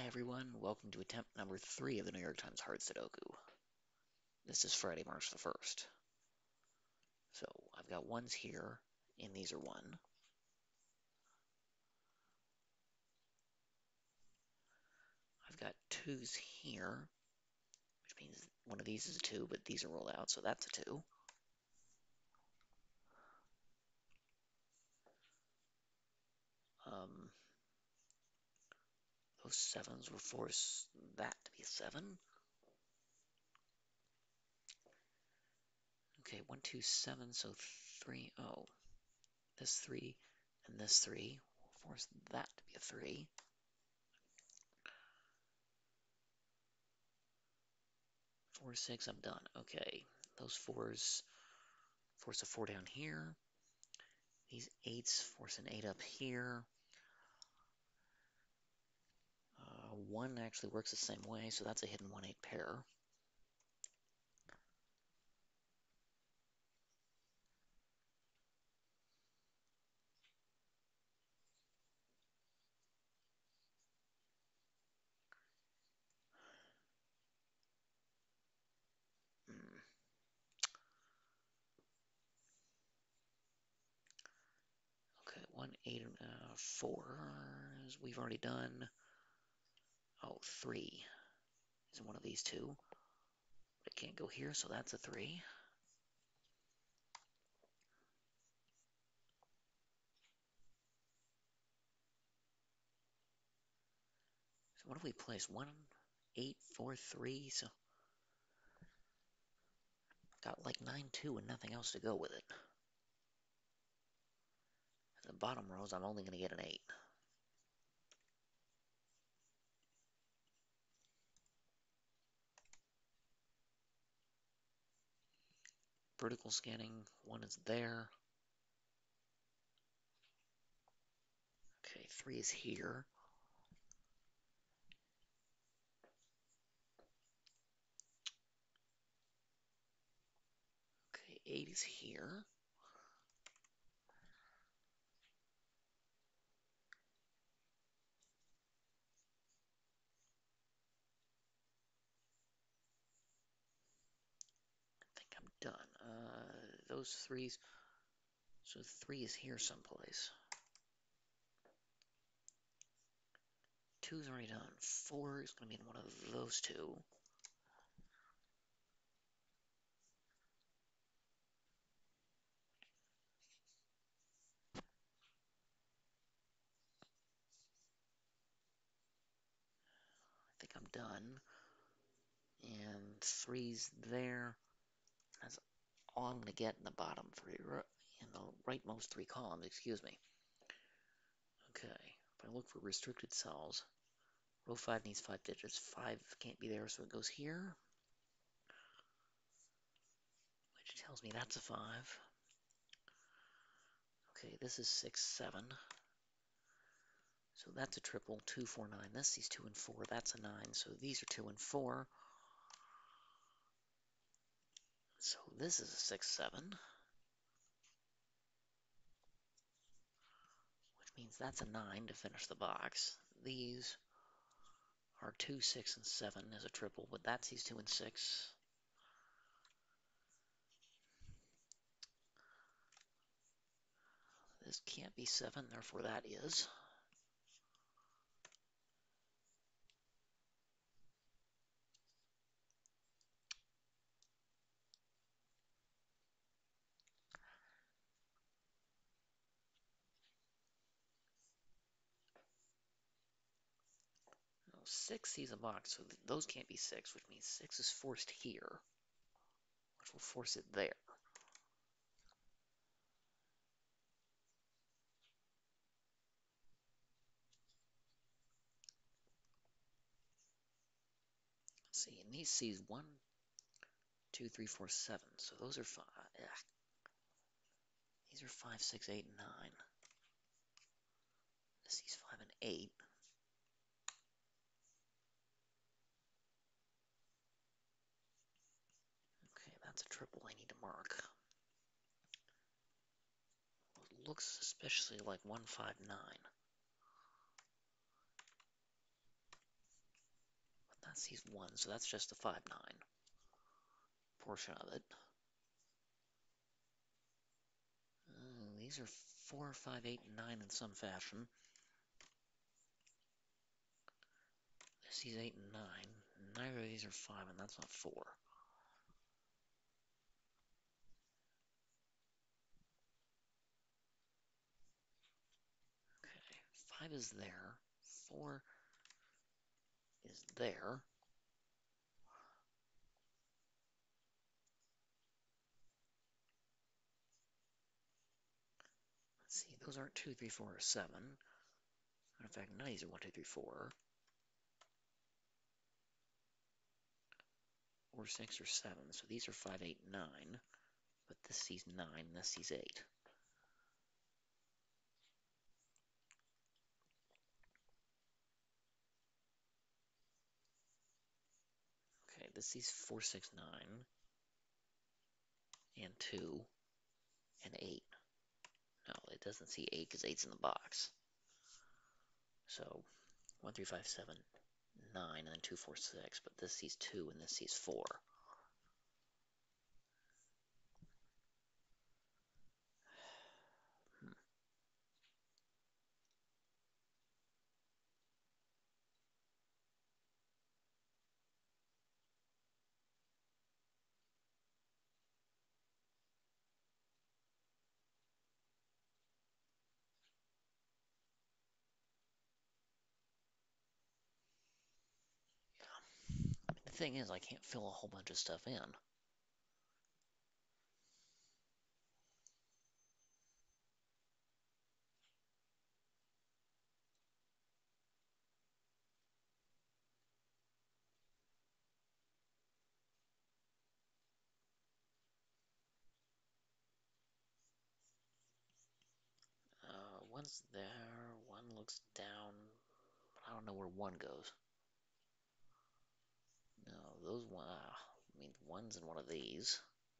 Hi everyone, welcome to attempt number 3 of the New York Times Hard Sudoku. This is Friday, March the 1st. So I've got ones here, and these are 1. I've got 2s here, which means one of these is a 2, but these are rolled out, so that's a 2. Those 7s will force that to be a 7. Okay, 1, 2, 7, so 3. Oh, this 3 and this 3 will force that to be a 3. 4, 6, I'm done. Okay, those 4s force a 4 down here. These 8s force an 8 up here. 1 actually works the same way, so that's a hidden 1-8 pair. Hmm. Okay, 1, 8, 4 is we've already done. Oh, 3 is one of these two. But it can't go here, so that's a 3. So what if we place 1, 8, 4, 3? So got like 9, 2 and nothing else to go with it. In the bottom rows, I'm only going to get an 8. Vertical scanning, 1 is there. Okay, 3 is here. Okay, 8 is here. I think I'm done. Those 3s. So 3 is here someplace. 2 is already done. 4 is going to be in one of those two. I think I'm done. And 3's there. That's all I'm going to get in the bottom 3, in the rightmost 3 columns, excuse me. Okay, if I look for restricted cells, row 5 needs 5 digits. 5 can't be there, so it goes here, which tells me that's a 5. Okay, this is 6, 7. So that's a triple, 2, 4, 9. This is 2 and 4. That's a 9. So these are 2 and 4. So this is a 6, 7. Which means that's a 9 to finish the box. These are 2, 6, and 7 as a triple, but that's these 2 and 6. This can't be 7, therefore that is. No, 6 sees a box, so those can't be 6, which means 6 is forced here, which will force it there. Let's see, and these sees 1, 2, 3, 4, 7, so those are 5. Ugh. These are 5, 6, 8, and 9. This sees 5 and 8. Okay, that's a triple I need to mark. It looks suspiciously like 1, 5, 9. That's these 1, so that's just the 5, 9 portion of it. These are 4, 5, 8, and 9 in some fashion. This is 8 and 9. Neither of these are 5, and that's not 4. Okay, 5 is there. 4 is there. Let's see, those aren't 2, 3, 4, or 7. Matter of fact, none of these are 1, 2, 3, 4. Or 6 or 7. So these are 5, 8, 9. But this sees 9, and this sees 8. Okay, this sees 4, 6, 9. And 2. And 8. No, it doesn't see 8 because 8's in the box. So 1, 3, 5, 7, 9, and then 2, 4, 6. But this sees 2, and this sees 4. The thing is, I can't fill a whole bunch of stuff in. One's there, one looks down, but I don't know where one goes. No, those one, I mean, one's in one of these.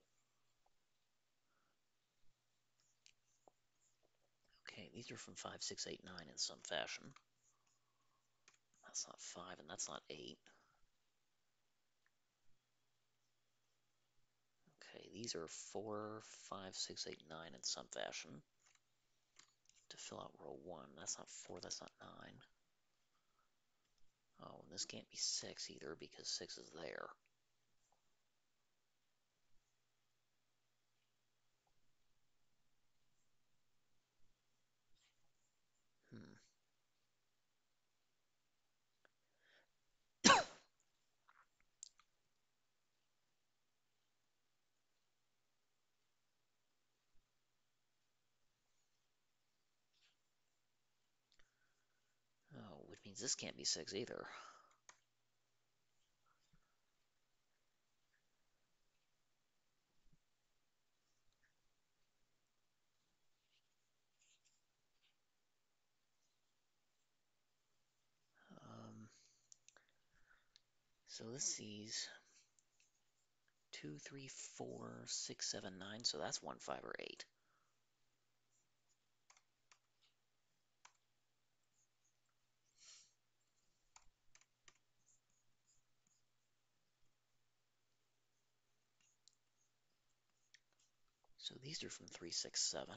Okay, these are from 5, 6, 8, 9 in some fashion. That's not 5, and that's not 8. Okay, these are 4, 5, 6, 8, 9 in some fashion. To fill out row 1, that's not 4, that's not 9. Oh, and this can't be 6 either because 6 is there. Hmm. Oh, which means this can't be 6 either. So this sees 2, 3, 4, 6, 7, 9. So that's 1, 5, or 8. So these are from 3, 6, 7.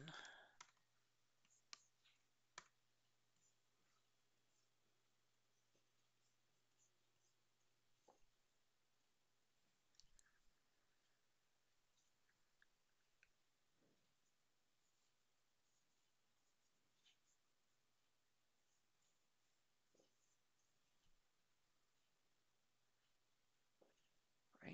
Right?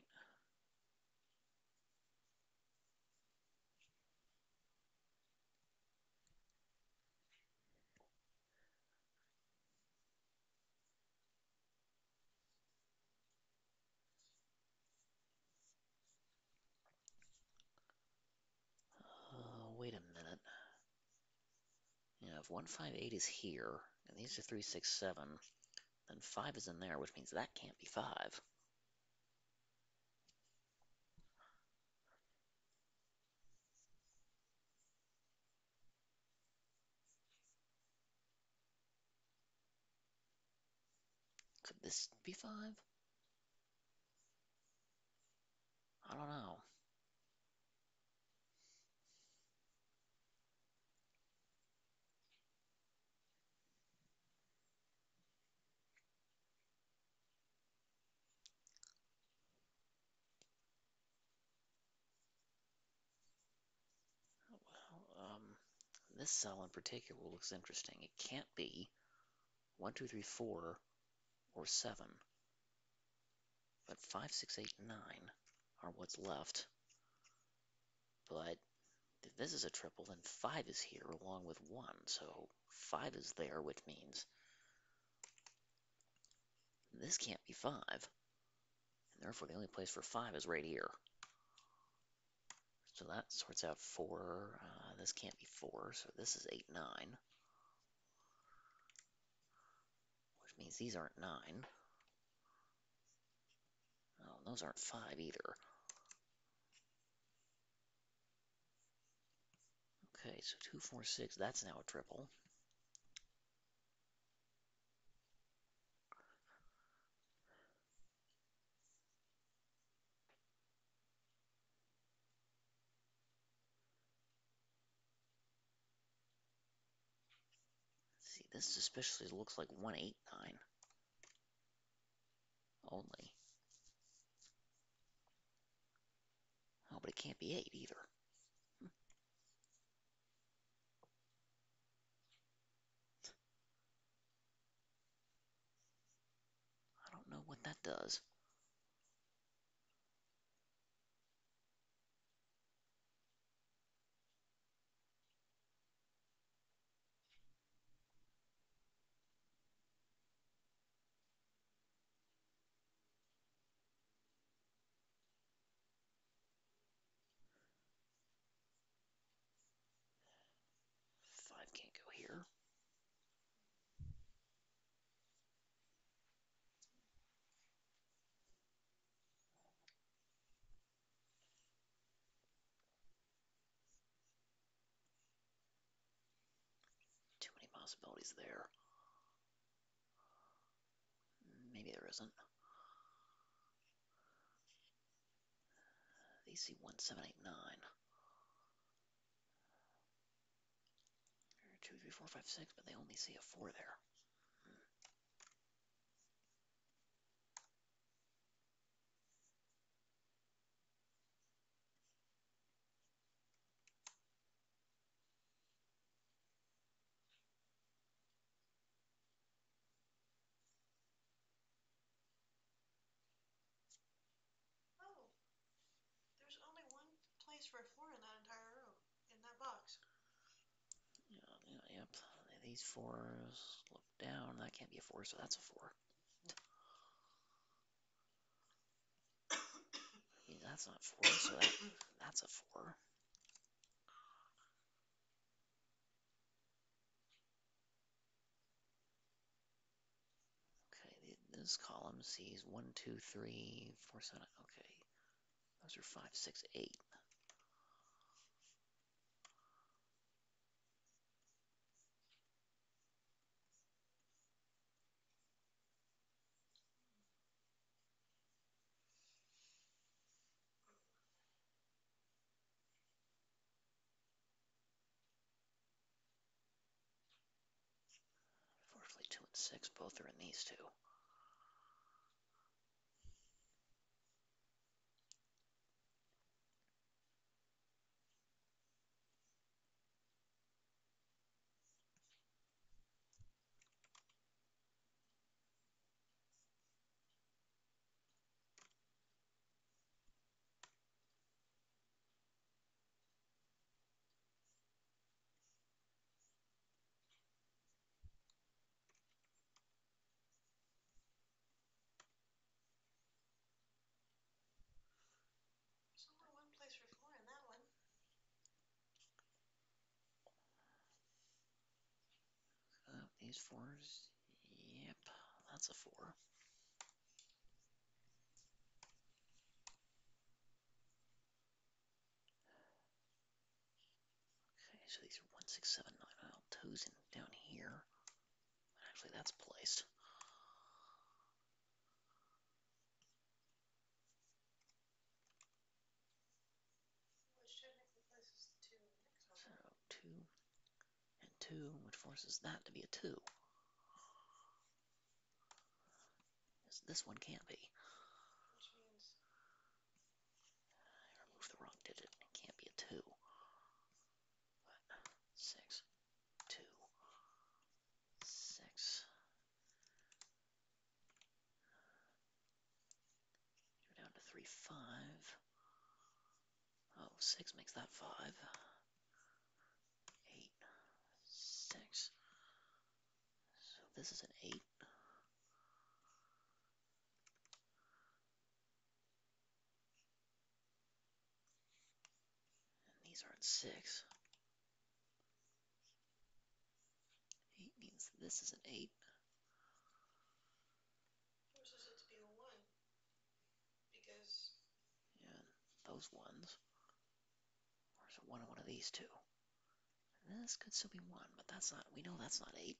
Wait a minute. Yeah, if 1, 5, 8 is here, and these are 3, 6, 7, then 5 is in there, which means that can't be 5. Could this be 5? I don't know. Well, this cell in particular looks interesting. It can't be 1, 2, 3, 4, or 7, but 5, 6, 8, 9 are what's left. But if this is a triple, then 5 is here along with 1. So 5 is there, which means this can't be 5. And therefore, the only place for 5 is right here. So that sorts out 4. This can't be 4, so this is 8, 9. Which means these aren't 9. Oh, those aren't 5 either. Okay, so 2, 4, 6, that's now a triple. See, this suspiciously looks like 1, 8, 9 only. Oh, but it can't be 8 either. I don't know what that does. Five can't go here. Too many possibilities there. Maybe there isn't. They see 1, 7, 8, 9. 2, 3, 4, 5, 6, but they only see a 4 there. Oh, there's only one place for a 4 in that entire row, in that box. Yep. These 4s look down. That can't be a 4, so that's a 4. That's not 4, so that's a 4. Okay, this column sees 1, 2, 3, 4, 7. Okay, those are 5, 6, 8. Unfortunately, 2 and 6 both are in these two. There's only one place for 4 in that one. These 4s, yep, that's a 4. Okay, so these are 1, 6, 7, 9. Well, 2's in down here. Actually, that's placed. 2, which forces that to be a 2. This one can't be. Which means I removed the wrong digit. It can't be a 2. 6, 2, 6. Go down to 3, 5. Oh, 6 makes that 5. 8, 6. So this is an 8. And these are at 6. 8 means this is an 8. forces it to be a 1 because And those ones are 1 and one of these two. This could still be 1, but that's not, we know that's not 8.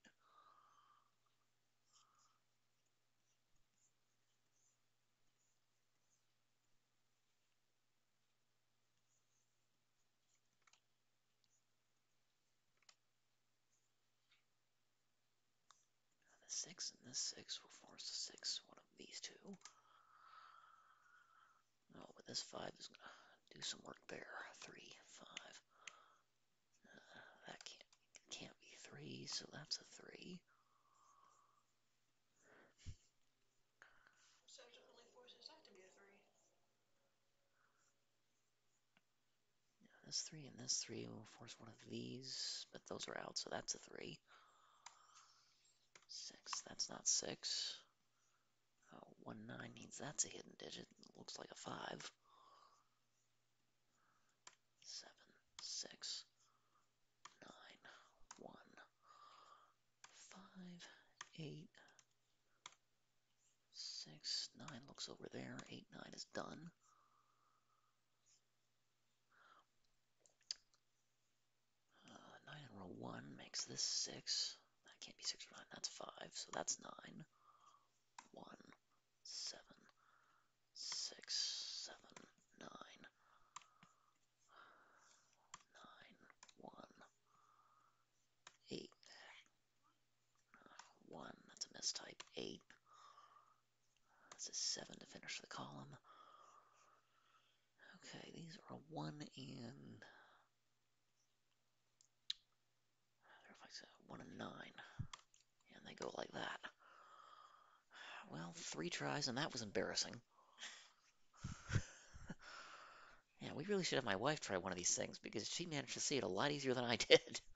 The 6 and this 6 will force the 6, 1 of these two. Oh, but this 5 is going to do some work there. 3, 5. That can't be 3, so that's a 3. subsequently forces that to be a 3. This 3 and this 3 will force 1 of these, but those are out, so that's a 3. 6, that's not 6. Oh, 1, 9 means that's a hidden digit. It looks like a 5. 7, 6, 9, 1, 5, 8, 6, 9 looks over there. 8, 9 is done. 9 in row 1 makes this 6. That can't be 6 or 9. That's 5, so that's 9. 1, 7, 6, 7, 9, 9, 1, 8, 1. That's a mistype. 8. That's a 7 to finish the column. Okay, these are a 1 and... If I say 1 and 9. And they go like that. Well, 3 tries, and that was embarrassing. Yeah, we really should have my wife try one of these things because she managed to see it a lot easier than I did.